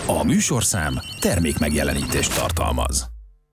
A műsorszám termékmegjelenítést tartalmaz.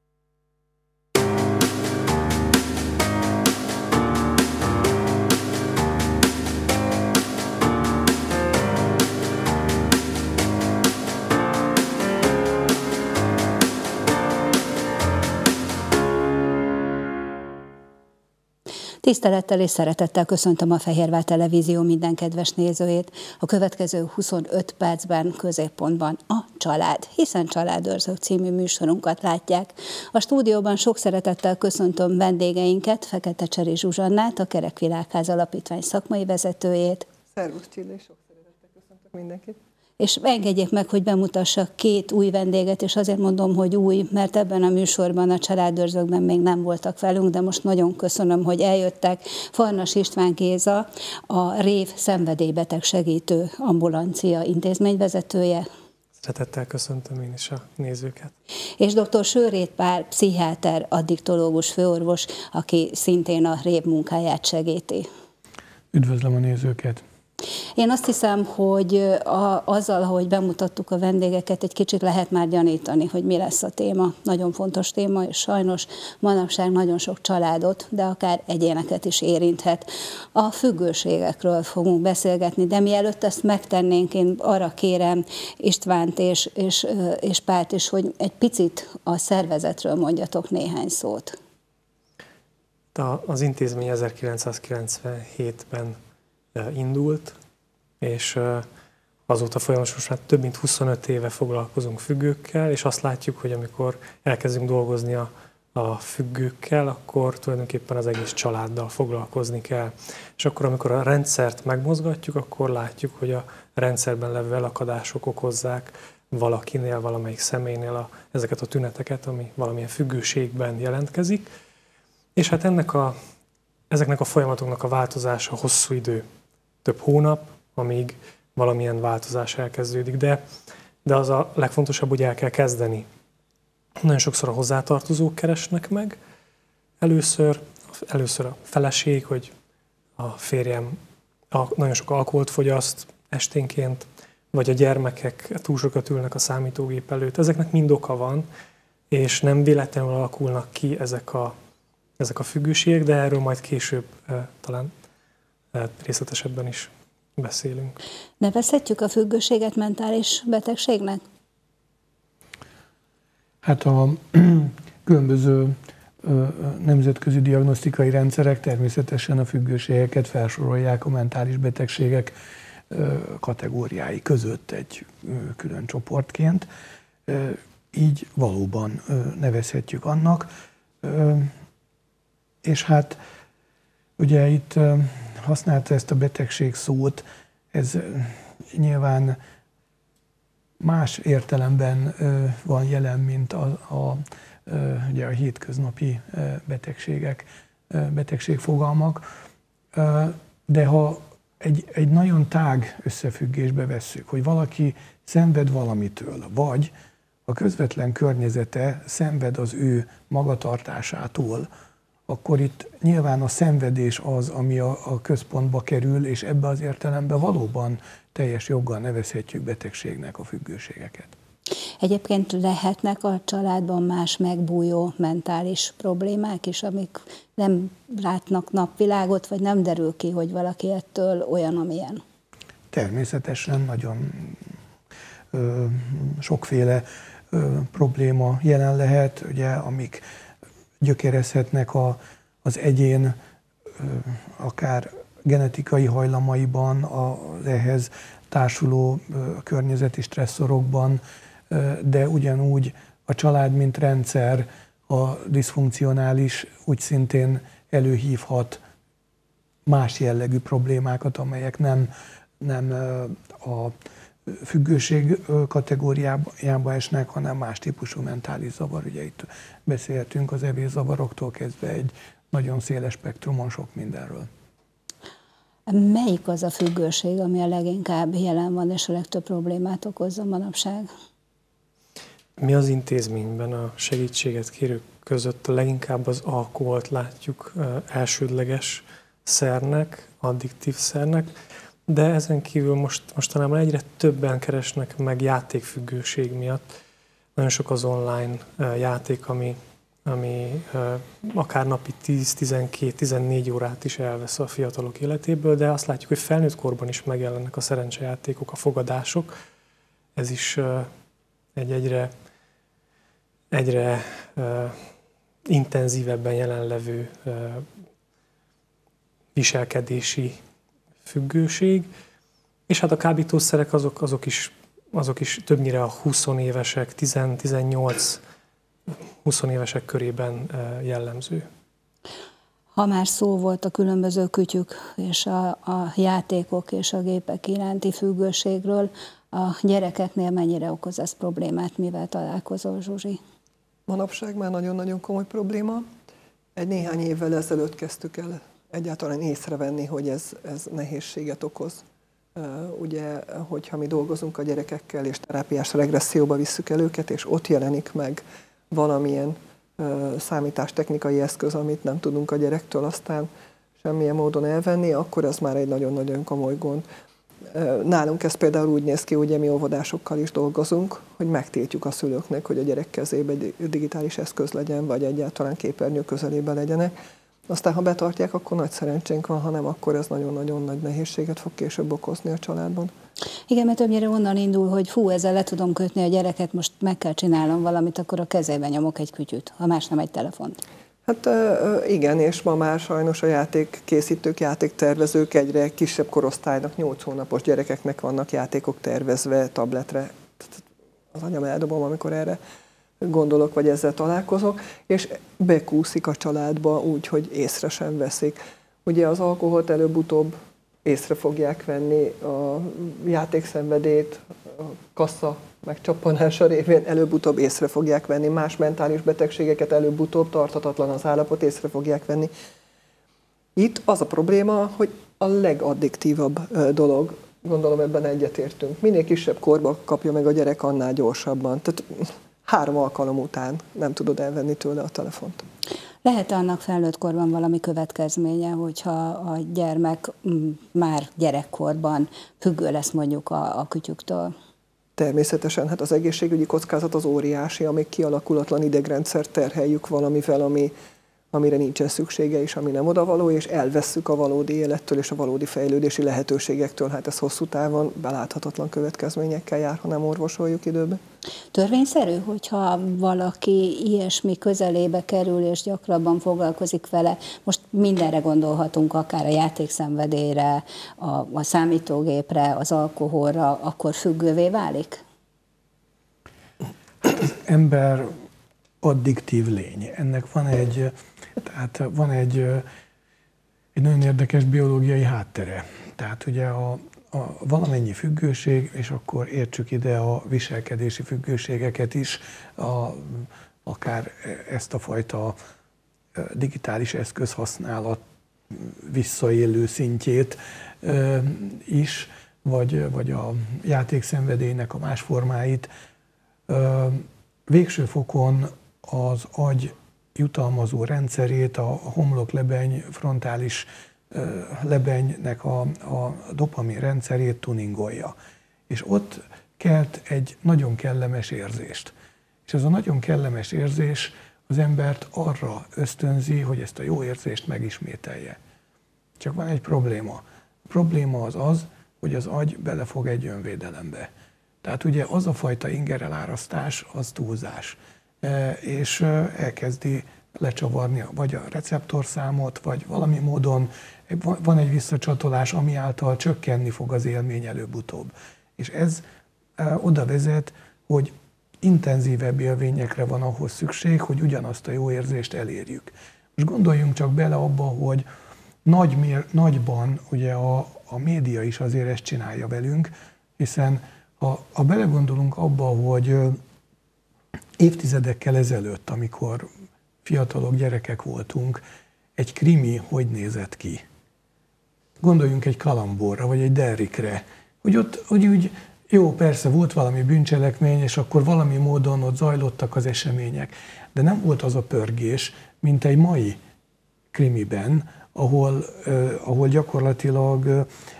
Tisztelettel és szeretettel köszöntöm a Fehérvár Televízió minden kedves nézőjét. A következő 25 percben középpontban a család, hiszen Családőrzők című műsorunkat látják. A stúdióban sok szeretettel köszöntöm vendégeinket, Fekete Cseri Zsuzsannát, a Kerekvilágház Alapítvány szakmai vezetőjét. Szervusz Csilla, sok szeretettel köszöntök mindenkit. És engedjék meg, hogy bemutassak két új vendéget, és azért mondom, hogy új, mert ebben a műsorban, a Családőrzőkben még nem voltak velünk, de most nagyon köszönöm, hogy eljöttek. Farnas István Géza, a RÉV szenvedélybeteg segítő ambulancia intézményvezetője. Szeretettel köszöntöm én is a nézőket. És dr. Sőrét Pál, pszichiáter, addiktológus főorvos, aki szintén a RÉV munkáját segíti. Üdvözlöm a nézőket! Én azt hiszem, hogy azzal, hogy bemutattuk a vendégeket, egy kicsit lehet már gyanítani, hogy mi lesz a téma. Nagyon fontos téma, és sajnos manapság nagyon sok családot, de akár egyéneket is érinthet. A függőségekről fogunk beszélgetni, de mielőtt ezt megtennénk, én arra kérem Istvánt és Pált is, hogy egy picit a szervezetről mondjatok néhány szót. Az intézmény 1997-ben indult, és azóta folyamatosan már több mint 25 éve foglalkozunk függőkkel, és azt látjuk, hogy amikor elkezdünk dolgozni a függőkkel, akkor tulajdonképpen az egész családdal foglalkozni kell. És akkor, amikor a rendszert megmozgatjuk, akkor látjuk, hogy a rendszerben levő elakadások okozzák valakinél, valamelyik személynél ezeket a tüneteket, ami valamilyen függőségben jelentkezik. És hát ezeknek a folyamatoknak a változása hosszú idő, több hónap, amíg valamilyen változás elkezdődik, de az a legfontosabb, hogy el kell kezdeni. Nagyon sokszor a hozzátartozók keresnek meg. Először a feleség, hogy a férjem nagyon sok alkoholt fogyaszt esténként, vagy a gyermekek túl sokat ülnek a számítógép előtt. Ezeknek mind oka van, és nem véletlenül alakulnak ki ezek a függőségek, de erről majd később talán részletesebben is beszélünk. Nevezhetjük a függőséget mentális betegségnek? Hát a különböző nemzetközi diagnosztikai rendszerek természetesen a függőségeket felsorolják a mentális betegségek kategóriái között egy külön csoportként. Így valóban nevezhetjük annak. És hát ugye itt használta ezt a betegség szót, ez nyilván más értelemben van jelen, mint ugye a hétköznapi betegségfogalmak, de ha egy nagyon tág összefüggésbe vesszük, hogy valaki szenved valamitől, vagy a közvetlen környezete szenved az ő magatartásától, akkor itt nyilván a szenvedés az, ami a központba kerül, és ebbe az értelemben valóban teljes joggal nevezhetjük betegségnek a függőségeket. Egyébként lehetnek a családban más megbújó mentális problémák is, amik nem látnak napvilágot, vagy nem derül ki, hogy valaki ettől olyan, amilyen? Természetesen nagyon sokféle probléma jelen lehet, ugye, amik gyökerezhetnek az egyén akár genetikai hajlamaiban, az ehhez társuló környezeti stresszorokban, de ugyanúgy a család, mint rendszer, a diszfunkcionális úgy szintén előhívhat más jellegű problémákat, amelyek nem a függőség kategóriába esnek, hanem más típusú mentális zavar. Ugye itt beszélhetünk az evészavaroktól kezdve egy nagyon széles spektrumon sok mindenről. Melyik az a függőség, ami a leginkább jelen van, és a legtöbb problémát okozza manapság? Mi az intézményben a segítséget kérők között leginkább az alkoholt látjuk elsődleges szernek, addiktív szernek, de ezen kívül mostanában egyre többen keresnek meg játékfüggőség miatt. Nagyon sok az online játék, ami akár napi 10-12-14 órát is elvesz a fiatalok életéből, de azt látjuk, hogy felnőtt korban is megjelennek a szerencsejátékok, a fogadások. Ez is egy egyre intenzívebben jelenlevő viselkedési függőség, és hát a kábítószerek azok is többnyire a 20 évesek, 10-18 20 évesek körében jellemző. Ha már szó volt a különböző kütyük és a játékok és a gépek iránti függőségről, a gyerekeknél mennyire okoz ez problémát, mivel találkozol, Zsuzsi? Manapság már nagyon-nagyon komoly probléma. Egy néhány évvel ezelőtt kezdtük el egyáltalán észrevenni, hogy ez nehézséget okoz. Ugye, hogyha mi dolgozunk a gyerekekkel, és terápiás regresszióba visszük el őket, és ott jelenik meg valamilyen számítástechnikai eszköz, amit nem tudunk a gyerektől aztán semmilyen módon elvenni, akkor ez már egy nagyon-nagyon komoly gond. Nálunk ez például úgy néz ki, ugye mi óvodásokkal is dolgozunk, hogy megtiltjuk a szülőknek, hogy a gyerek kezébe egy digitális eszköz legyen, vagy egyáltalán képernyő közelében legyenek. Aztán, ha betartják, akkor nagy szerencsénk van, ha nem, akkor ez nagyon-nagyon nagy nehézséget fog később okozni a családban. Igen, mert többnyire onnan indul, hogy fú, ezzel le tudom kötni a gyereket, most meg kell csinálnom valamit, akkor a kezébe nyomok egy kütyüt, ha más nem egy telefont. Hát igen, és ma már sajnos a játékkészítők, játéktervezők egyre kisebb korosztálynak, 8 hónapos gyerekeknek vannak játékok tervezve tabletre. Az anyám eldobom, amikor erre gondolok, vagy ezzel találkozok, és bekúszik a családba úgy, hogy észre sem veszik. Ugye az alkoholt előbb-utóbb észre fogják venni, a játékszenvedélyt, a kassa megcsappanása révén előbb-utóbb észre fogják venni, más mentális betegségeket előbb-utóbb, tarthatatlan az állapot, észre fogják venni. Itt az a probléma, hogy a legaddiktívabb dolog, gondolom ebben egyetértünk, minél kisebb korba kapja meg a gyerek, annál gyorsabban. Tehát 3 alkalom után nem tudod elvenni tőle a telefont. Lehet annak felnőtt korban valami következménye, hogyha a gyermek már gyerekkorban függő lesz mondjuk a kütyüktől? Természetesen, hát az egészségügyi kockázat az óriási, amíg kialakulatlan idegrendszert terheljük valamivel, amire nincsen szüksége és ami nem odavaló, és elvesszük a valódi élettől és a valódi fejlődési lehetőségektől. Hát ez hosszú távon beláthatatlan következményekkel jár, ha nem orvosoljuk időben. Törvényszerű, hogyha valaki ilyesmi közelébe kerül és gyakrabban foglalkozik vele, most mindenre gondolhatunk, akár a játékszenvedélyre, a számítógépre, az alkoholra, akkor függővé válik? Az ember addiktív lény. Ennek van egy nagyon érdekes biológiai háttere. Tehát ugye a valamennyi függőség, és akkor értsük ide a viselkedési függőségeket is, akár ezt a fajta digitális eszközhasználat visszaélő szintjét is, vagy a játékszenvedélynek a más formáit. Végső fokon az agy jutalmazó rendszerét, a homloklebeny, frontális lebenynek a dopamin rendszerét tuningolja. És ott kelt egy nagyon kellemes érzést. És ez a nagyon kellemes érzés az embert arra ösztönzi, hogy ezt a jó érzést megismételje. Csak van egy probléma. A probléma az, hogy az agy belefog egy önvédelembe. Tehát ugye az a fajta ingerelárasztás, az túlzás. És elkezdi lecsavarni vagy a receptorszámot, vagy valami módon van egy visszacsatolás, ami által csökkenni fog az élmény előbb-utóbb. És ez oda vezet, hogy intenzívebb élményekre van ahhoz szükség, hogy ugyanazt a jó érzést elérjük. Most gondoljunk csak bele abba, hogy nagyban ugye a média is azért ezt csinálja velünk, hiszen ha belegondolunk abba, hogy évtizedekkel ezelőtt, amikor fiatalok, gyerekek voltunk, egy krimi hogy nézett ki? Gondoljunk egy Kalamborra, vagy egy Derrickre, hogy ott úgy, jó, persze volt valami bűncselekmény, és akkor valami módon ott zajlottak az események, de nem volt az a pörgés, mint egy mai krimiben, ahol gyakorlatilag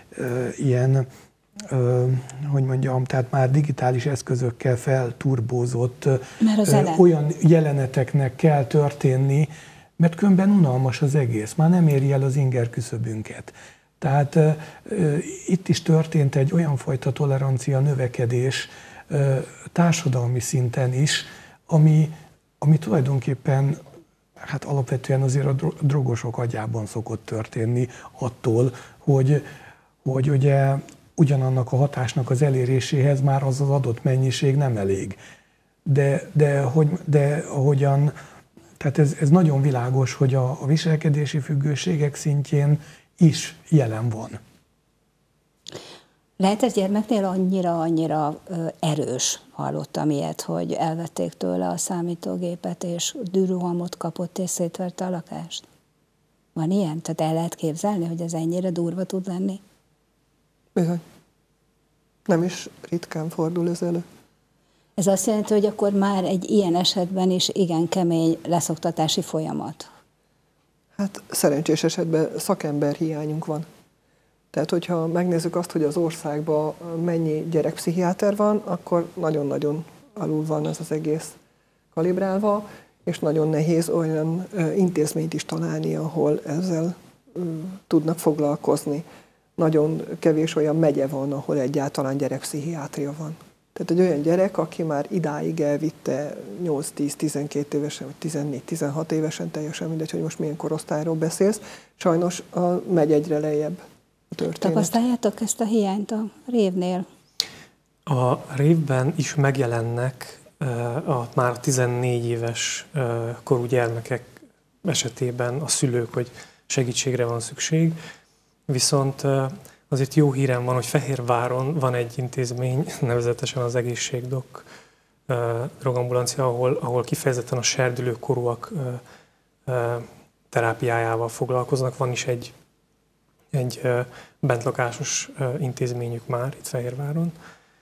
ilyen, hogy mondjam, tehát már digitális eszközökkel felturbózott olyan jeleneteknek kell történni, mert különben unalmas az egész, már nem éri el az inger küszöbünket. Tehát itt is történt egy olyan fajta tolerancia növekedés társadalmi szinten is, ami tulajdonképpen hát alapvetően azért a drogosok agyában szokott történni attól, hogy ugye ugyanannak a hatásnak az eléréséhez már az adott mennyiség nem elég. De ahogyan, tehát ez nagyon világos, hogy a viselkedési függőségek szintjén is jelen van. Lehet ez gyermeknél annyira erős, hallottam ilyet, hogy elvették tőle a számítógépet, és dűrohamot kapott, és szétverte a lakást? Van ilyen? Tehát el lehet képzelni, hogy ez ennyire durva tud lenni? Bizony. Nem is ritkán fordul ez elő. Ez azt jelenti, hogy akkor már egy ilyen esetben is igen kemény leszoktatási folyamat. Hát szerencsés esetben szakemberhiányunk van. Tehát, hogyha megnézzük azt, hogy az országban mennyi gyerekpszichiáter van, akkor nagyon-nagyon alul van ez az egész kalibrálva, és nagyon nehéz olyan intézményt is találni, ahol ezzel tudnak foglalkozni. Nagyon kevés olyan megye van, ahol egyáltalán gyerekpszichiátria van. Tehát egy olyan gyerek, aki már idáig elvitte 8-10-12 évesen, vagy 14-16 évesen, teljesen mindegy, hogy most milyen korosztályról beszélsz, sajnos megy egyre lejjebb a történet. Tapasztaljátok ezt a hiányt a révnél? A révben is megjelennek a már 14 éves korú gyermekek esetében a szülők, hogy segítségre van szükség. Viszont azért jó hírem van, hogy Fehérváron van egy intézmény, nevezetesen az Egészségdok drogambulancia, ahol kifejezetten a serdülőkorúak terápiájával foglalkoznak. Van is egy bentlakásos intézményük már itt Fehérváron.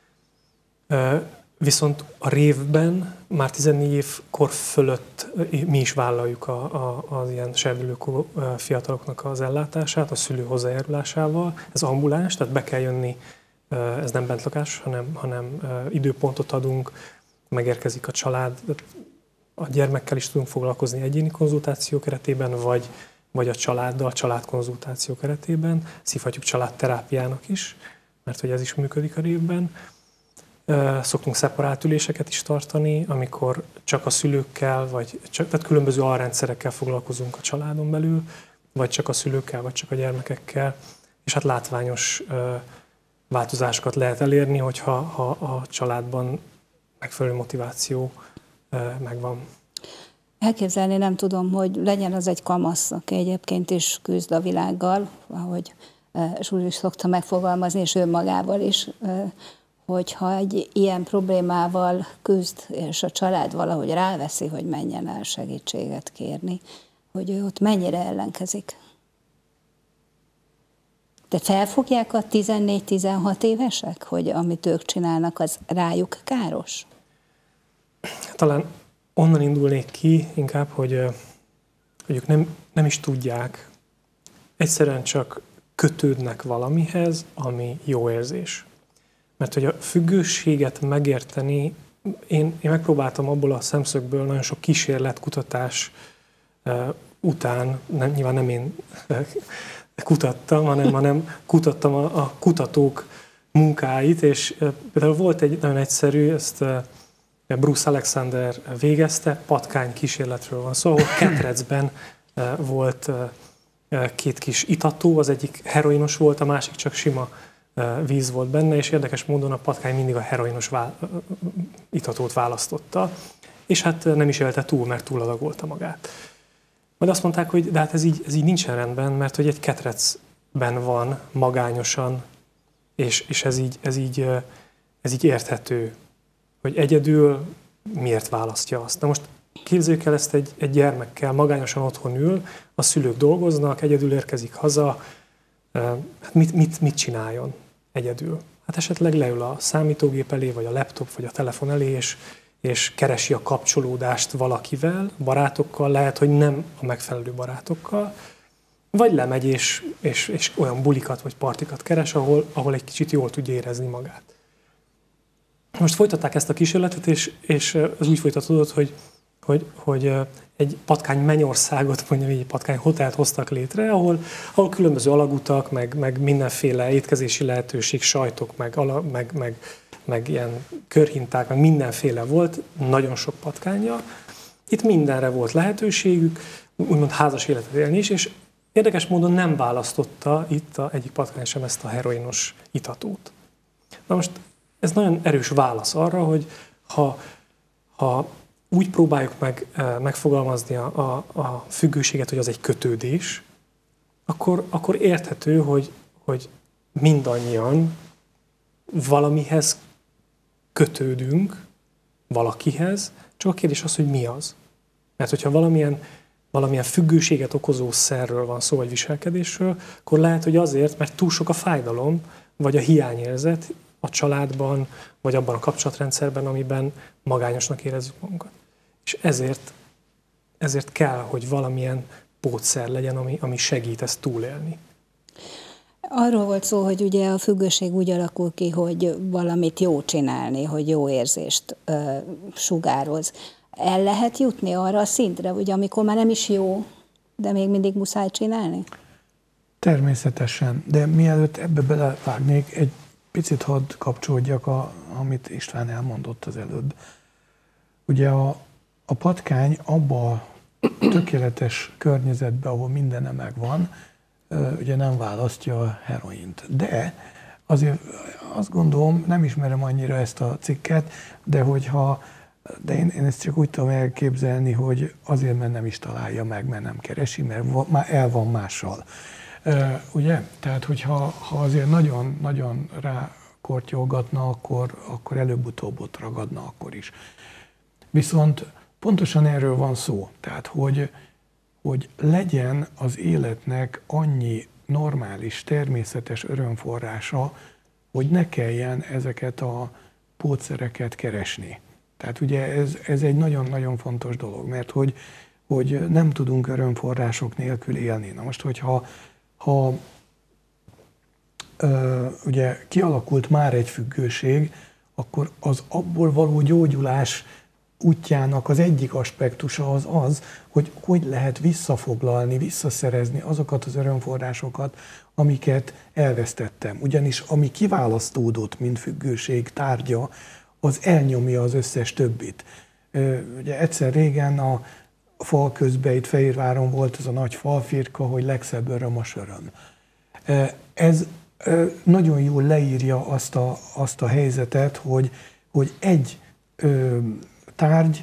Viszont a révben már 14 év kor fölött mi is vállaljuk az ilyen serdülőkorú fiataloknak az ellátását, a szülő hozzájárulásával. Ez ambuláns, tehát be kell jönni, ez nem bentlakás, hanem időpontot adunk, megérkezik a család, a gyermekkel is tudunk foglalkozni egyéni konzultáció keretében, vagy a családdal, családkonzultáció keretében. Szívhatjuk családterápiának is, mert hogy ez is működik a révben. Szoktunk szeparált üléseket is tartani, amikor csak a szülőkkel, tehát különböző alrendszerekkel foglalkozunk a családon belül, vagy csak a szülőkkel, vagy csak a gyermekekkel, és hát látványos változásokat lehet elérni, hogyha a családban megfelelő motiváció megvan. Elképzelni nem tudom, hogy legyen az egy kamasz, aki egyébként is küzd a világgal, ahogy Zsuzsi is szokta megfogalmazni, és önmagával is, hogyha egy ilyen problémával küzd, és a család valahogy ráveszi, hogy menjen el segítséget kérni, hogy ő ott mennyire ellenkezik. De felfogják a 14-16 évesek, hogy amit ők csinálnak, az rájuk káros? Talán onnan indulnék ki inkább, hogy ők nem is tudják, egyszerűen csak kötődnek valamihez, ami jó érzés. Mert hogy a függőséget megérteni, én megpróbáltam abból a szemszögből nagyon sok kísérlet, kutatás után, nyilván nem én kutattam, hanem kutattam a kutatók munkáit, és például volt egy nagyon egyszerű, ezt Bruce Alexander végezte, patkány kísérletről van szó, ahol ketrecben volt két kis itató, az egyik heroinos volt, a másik csak sima víz volt benne, és érdekes módon a patkány mindig a heroinos itatót választotta, és hát nem is élte túl, mert túladagolta magát. Majd azt mondták, hogy de hát ez így nincsen rendben, mert hogy egy ketrecben van magányosan, és ez így érthető, hogy egyedül miért választja azt. Na most képzeljük el ezt egy gyermekkel, magányosan otthon ül, a szülők dolgoznak, egyedül érkezik haza, hát mit csináljon egyedül? Hát esetleg leül a számítógép elé, vagy a laptop, vagy a telefon elé, és keresi a kapcsolódást valakivel, barátokkal, lehet, hogy nem a megfelelő barátokkal, vagy lemegy és olyan bulikat vagy partikat keres, ahol egy kicsit jól tudja érezni magát. Most folytatták ezt a kísérletet, és az úgy folytatódott, hogy egy patkány mennyországot, mondjam így, patkány hotelt hoztak létre, ahol különböző alagutak, meg mindenféle étkezési lehetőség, sajtok, meg ilyen körhinták, meg mindenféle volt, nagyon sok patkánnyal. Itt mindenre volt lehetőségük, úgymond házas életet élni is, és érdekes módon nem választotta itt egyik patkány sem ezt a heroinos itatót. Na most ez nagyon erős válasz arra, hogy ha úgy próbáljuk megfogalmazni a függőséget, hogy az egy kötődés, akkor érthető, hogy mindannyian valamihez kötődünk, valakihez, csak a kérdés az, hogy mi az. Mert hogyha valamilyen függőséget okozó szerről van szó, vagy viselkedésről, akkor lehet, hogy azért, mert túl sok a fájdalom, vagy a hiányérzet a családban, vagy abban a kapcsolatrendszerben, amiben magányosnak érezzük magunkat. És ezért kell, hogy valamilyen pótszer legyen, ami segít ezt túlélni. Arról volt szó, hogy ugye a függőség úgy alakul ki, hogy valamit jó csinálni, hogy jó érzést sugároz. El lehet jutni arra a szintre, ugye, amikor már nem is jó, de még mindig muszáj csinálni? Természetesen, de mielőtt ebbe belevágnék, egy picit hadd kapcsolódjak, amit István elmondott az előbb. Ugye a patkány abba a tökéletes környezetben, ahol mindene megvan, ugye nem választja a heroint. De azért azt gondolom, nem ismerem annyira ezt a cikket, de én ezt csak úgy tudom elképzelni, hogy azért, mert nem is találja meg, mert nem keresi, mert már el van mással. Ugye? Tehát, hogyha azért nagyon rákortyolgatna, akkor előbb-utóbb ott ragadna akkor is. Viszont pontosan erről van szó. Tehát, hogy legyen az életnek annyi normális, természetes örömforrása, hogy ne kelljen ezeket a pótszereket keresni. Tehát ugye ez egy nagyon-nagyon fontos dolog, mert hogy nem tudunk örömforrások nélkül élni. Na most, hogyha ugye kialakult már egy függőség, akkor az abból való gyógyulás útjának az egyik aspektusa az, hogy lehet visszafoglalni, visszaszerezni azokat az örömforrásokat, amiket elvesztettem. Ugyanis ami kiválasztódott, mint függőség tárgya, az elnyomja az összes többit. Ugye egyszer régen a fal közben itt Fehérváron volt ez a nagy falfirka, hogy legszebb öröm a söröm. Ez nagyon jól leírja azt a helyzetet, hogy egy tárgy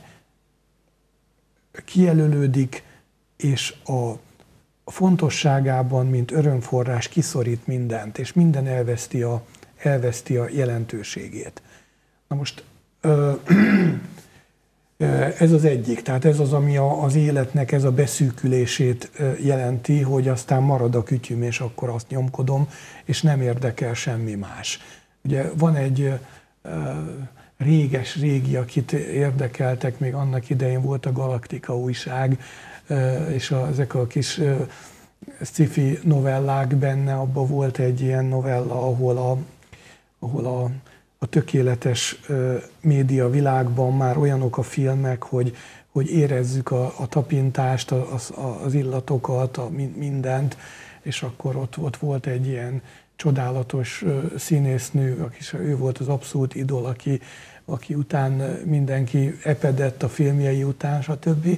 kijelölődik, és a fontosságában, mint örömforrás kiszorít mindent, és minden elveszti a jelentőségét. Na most ez az egyik, tehát ez az, ami az életnek ez a beszűkülését jelenti, hogy aztán marad a kütyüm, és akkor azt nyomkodom, és nem érdekel semmi más. Ugye van egy régi, akit érdekeltek, még annak idején volt a Galaktika újság, és ezek a kis sci-fi novellák benne, abban volt egy ilyen novella, ahol a tökéletes média világban már olyanok a filmek, hogy érezzük a tapintást, az illatokat, mindent, és akkor ott volt egy ilyen csodálatos színésznő, ő volt az abszolút idol, aki után mindenki epedett a filmjei után, stb.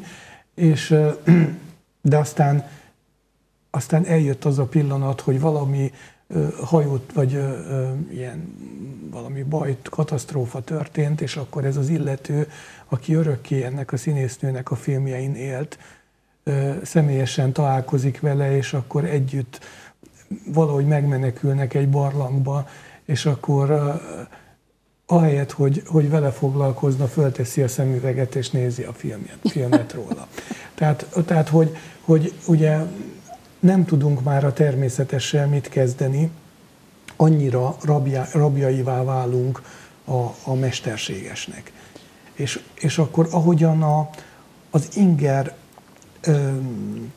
De aztán eljött az a pillanat, hogy valami hajót, vagy valami bajt, katasztrófa történt, és akkor ez az illető, aki örökké ennek a színésznőnek a filmjein élt, személyesen találkozik vele, és akkor együtt valahogy megmenekülnek egy barlangba, és akkor ahelyett, hogy vele foglalkozna, fölteszi a szemüveget, és nézi a filmet róla. Tehát hogy ugye nem tudunk már a természetessel mit kezdeni, annyira rabjaivá válunk a mesterségesnek. És akkor ahogyan az inger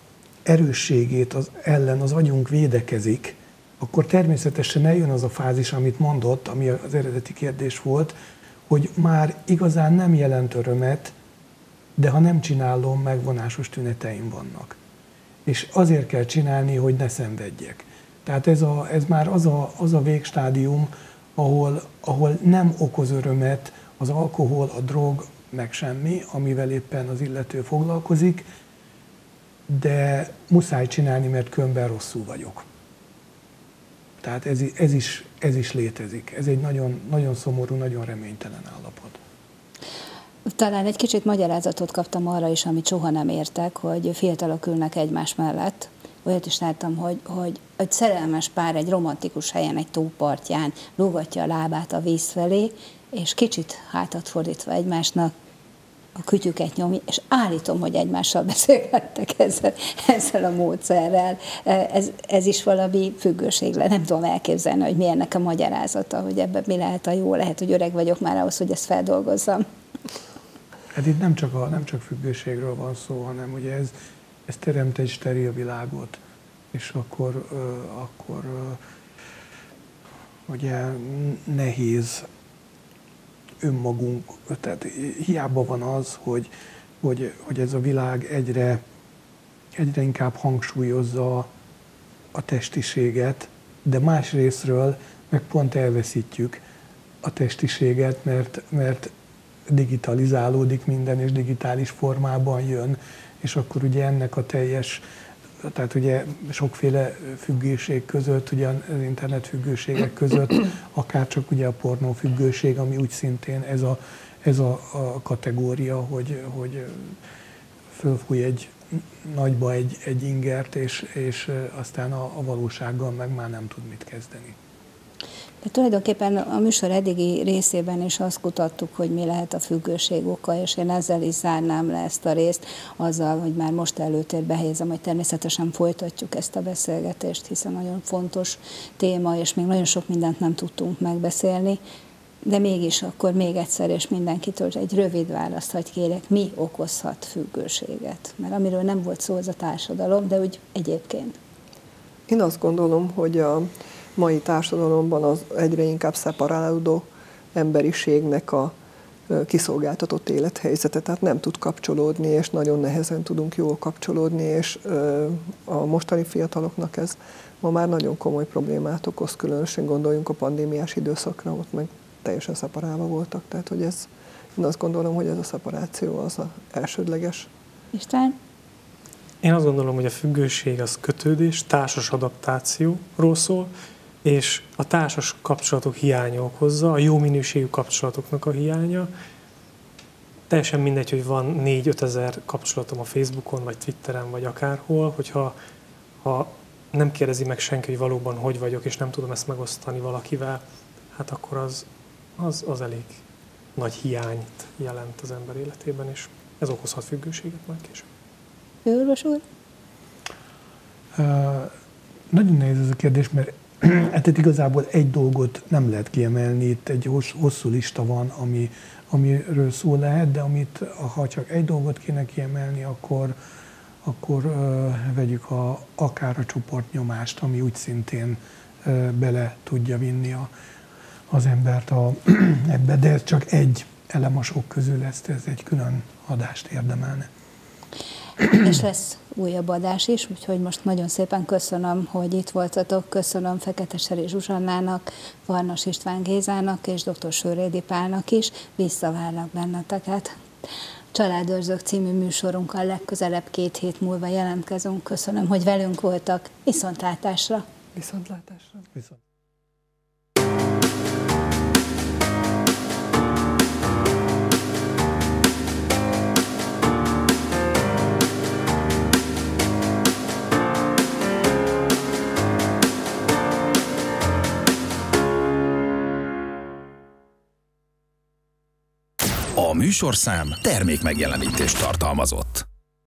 erősségét ellen az agyunk védekezik, akkor természetesen eljön az a fázis, amit mondott, ami az eredeti kérdés volt, hogy már igazán nem jelent örömet, de ha nem csinálom, megvonásos tüneteim vannak. És azért kell csinálni, hogy ne szenvedjek. Tehát ez már az a végstádium, ahol nem okoz örömet az alkohol, a drog, meg semmi, amivel éppen az illető foglalkozik, de muszáj csinálni, mert különben rosszul vagyok. Tehát ez is létezik. Ez egy nagyon, nagyon szomorú, nagyon reménytelen állapot. Talán egy kicsit magyarázatot kaptam arra is, amit soha nem értek, hogy fiatalok ülnek egymás mellett. Olyat is láttam, hogy egy szerelmes pár egy romantikus helyen, egy tópartján lógatja a lábát a víz felé, és kicsit hátat fordítva egymásnak a kütyüket nyomja, és állítom, hogy egymással beszélgettek ezzel a módszerrel. Ez is valami függőség. Nem tudom elképzelni, hogy mi ennek a magyarázata, hogy ebben mi lehet a jó. Lehet, hogy öreg vagyok már ahhoz, hogy ezt feldolgozzam. Hát itt nem csak függőségről van szó, hanem ugye ez teremt egy steril világot, és akkor ugye nehéz önmagunk, tehát hiába van az, hogy ez a világ egyre inkább hangsúlyozza a testiséget, de másrésztről meg pont elveszítjük a testiséget, mert digitalizálódik minden, és digitális formában jön, és akkor ugye ennek a teljes, tehát ugye sokféle függőség között, ugye az internet függőségek között, akár csak ugye a pornófüggőség, ami úgy szintén ez a kategória, hogy fölfúj egy nagyba egy ingert, és aztán a valósággal meg már nem tud mit kezdeni. De tulajdonképpen a műsor eddigi részében is azt kutattuk, hogy mi lehet a függőség oka, és én ezzel is zárnám le ezt a részt, azzal, hogy már most előtérbe helyezem, hogy természetesen folytatjuk ezt a beszélgetést, hiszen nagyon fontos téma, és még nagyon sok mindent nem tudtunk megbeszélni, de mégis akkor még egyszer, és mindenkitől egy rövid választ hagy kérek, mi okozhat függőséget? Mert amiről nem volt szó, az a társadalom, de úgy egyébként. Én azt gondolom, hogy a mai társadalomban az egyre inkább szeparálódó emberiségnek a kiszolgáltatott élethelyzete, tehát nem tud kapcsolódni, és nagyon nehezen tudunk jól kapcsolódni, és a mostani fiataloknak ez ma már nagyon komoly problémát okoz, különösen gondoljunk a pandémiás időszakra, ott meg teljesen szeparálva voltak, tehát hogy én azt gondolom, hogy ez a szeparáció az a elsődleges. István? Én azt gondolom, hogy a függőség az kötődés, társas adaptációról szól, és a társas kapcsolatok hiánya okozza, a jó minőségű kapcsolatoknak a hiánya. Teljesen mindegy, hogy van 4-5 ezer kapcsolatom a Facebookon, vagy Twitteren, vagy akárhol, hogyha nem kérdezi meg senki, hogy valóban hogy vagyok, és nem tudom ezt megosztani valakivel, hát akkor az elég nagy hiányt jelent az ember életében, és ez okozhat függőséget majd később. Főorvos úr? Nagyon nehéz ez a kérdés, mert hát igazából egy dolgot nem lehet kiemelni, itt egy hosszú lista van, amiről szó lehet, de ha csak egy dolgot kéne kiemelni, akkor vegyük akár a csoportnyomást, ami úgy szintén bele tudja vinni az embert ebbe, de ez csak egy elem a sok közül, ez egy külön adást érdemelne. És lesz újabb adás is, úgyhogy most nagyon szépen köszönöm, hogy itt voltatok, köszönöm Feketeseri Zsuzsannának, Varnas István Gézának és dr. Sőrédi Pálnak is, visszavárnak benneteket. Családőrzők című műsorunkkal legközelebb 2 hét múlva jelentkezünk. Köszönöm, hogy velünk voltak. Viszontlátásra! Viszontlátásra! Viszont. A műsorszám termékmegjelenítést tartalmazott.